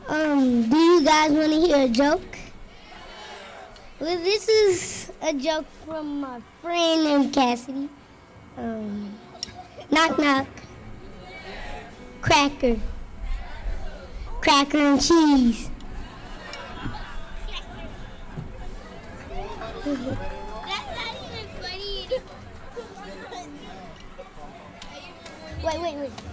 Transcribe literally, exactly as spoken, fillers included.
Um, do you guys want to hear a joke? Well, this is a joke from my friend named Cassidy. Um, knock, knock. Cracker. Cracker and cheese. That's not even funny. Wait, wait, wait.